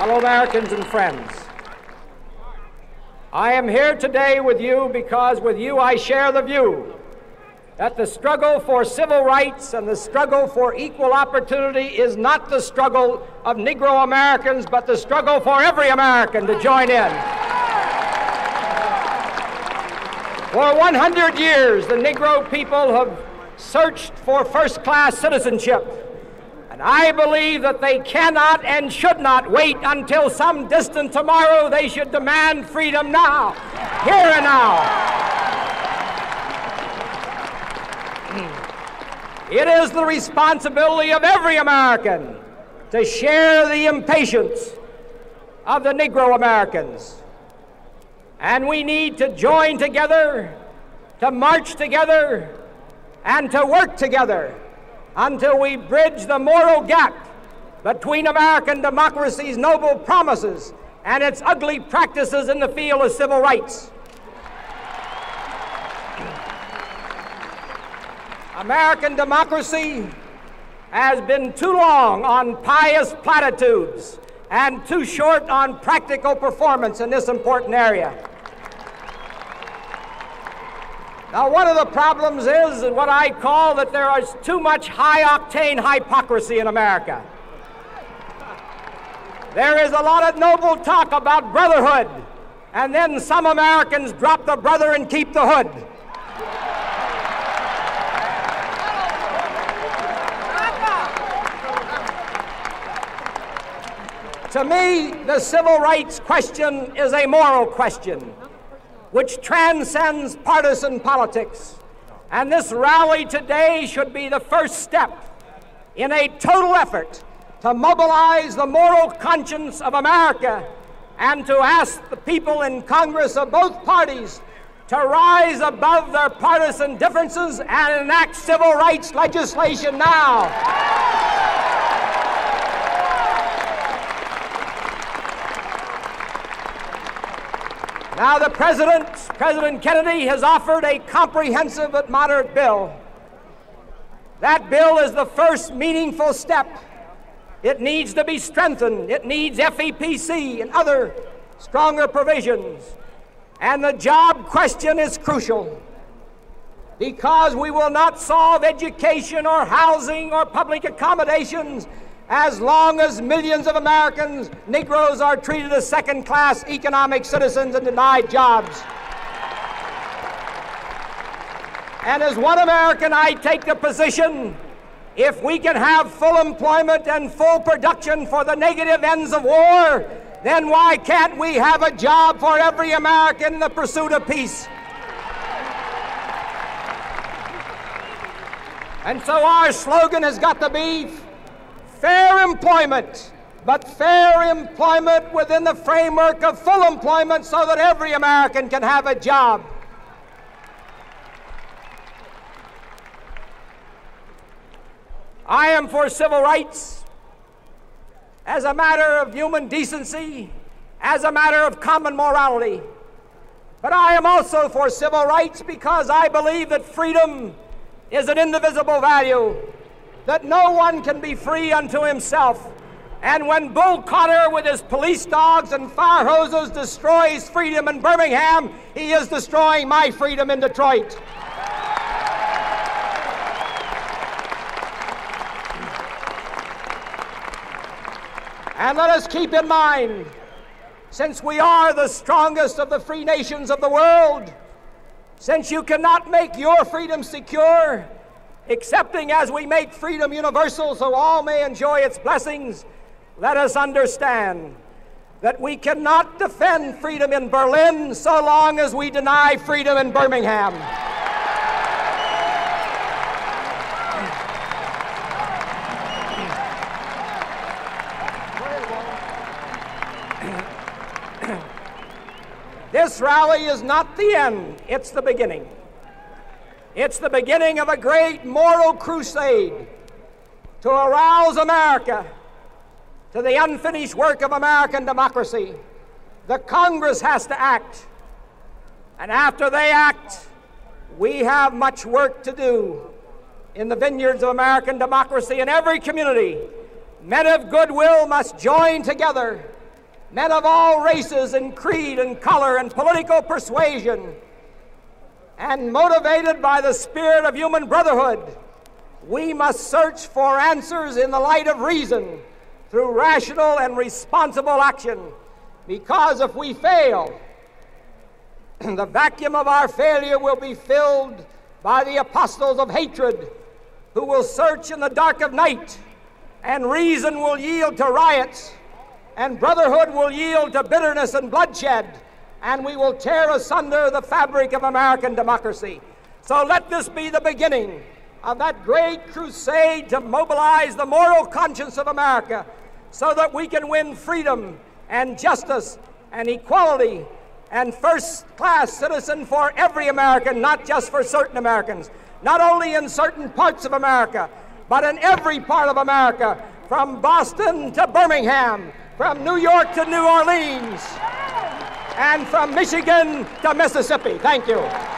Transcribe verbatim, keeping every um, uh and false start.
Fellow Americans and friends, I am here today with you because with you I share the view that the struggle for civil rights and the struggle for equal opportunity is not the struggle of Negro Americans, but the struggle for every American to join in. For one hundred years, the Negro people have searched for first-class citizenship. And I believe that they cannot and should not wait until some distant tomorrow. They should demand freedom now, here and now. It is the responsibility of every American to share the impatience of the Negro Americans. And we need to join together, to march together, and to work together until we bridge the moral gap between American democracy's noble promises and its ugly practices in the field of civil rights. American democracy has been too long on pious platitudes and too short on practical performance in this important area. Now, one of the problems is what I call that there is too much high-octane hypocrisy in America. There is a lot of noble talk about brotherhood, and then some Americans drop the brother and keep the hood. To me, the civil rights question is a moral question, which transcends partisan politics. And this rally today should be the first step in a total effort to mobilize the moral conscience of America and to ask the people in Congress of both parties to rise above their partisan differences and enact civil rights legislation now. Now, the President, President Kennedy, has offered a comprehensive but moderate bill. That bill is the first meaningful step. It needs to be strengthened. It needs F E P C and other stronger provisions. And the job question is crucial because we will not solve education or housing or public accommodations as long as millions of Americans, Negroes, are treated as second-class economic citizens and denied jobs. And as one American, I take the position, if we can have full employment and full production for the negative ends of war, then why can't we have a job for every American in the pursuit of peace? And so our slogan has got to be fair employment, but fair employment within the framework of full employment so that every American can have a job. I am for civil rights as a matter of human decency, as a matter of common morality. But I am also for civil rights because I believe that freedom is an indivisible value, that no one can be free unto himself. And when Bull Connor with his police dogs and fire hoses destroys freedom in Birmingham, he is destroying my freedom in Detroit. And let us keep in mind, since we are the strongest of the free nations of the world, since you cannot make your freedom secure, accepting as we make freedom universal so all may enjoy its blessings, let us understand that we cannot defend freedom in Berlin so long as we deny freedom in Birmingham. This rally is not the end, it's the beginning. It's the beginning of a great moral crusade to arouse America to the unfinished work of American democracy. The Congress has to act, and after they act, we have much work to do in the vineyards of American democracy in every community. Men of goodwill must join together men of all races and creed and color and political persuasion, and motivated by the spirit of human brotherhood, we must search for answers in the light of reason through rational and responsible action. Because if we fail, the vacuum of our failure will be filled by the apostles of hatred, who will search in the dark of night, and reason will yield to riots, and brotherhood will yield to bitterness and bloodshed, and we will tear asunder the fabric of American democracy. So let this be the beginning of that great crusade to mobilize the moral conscience of America so that we can win freedom and justice and equality and first-class citizen for every American, not just for certain Americans, not only in certain parts of America, but in every part of America, from Boston to Birmingham, from New York to New Orleans, and from Michigan to Mississippi. Thank you.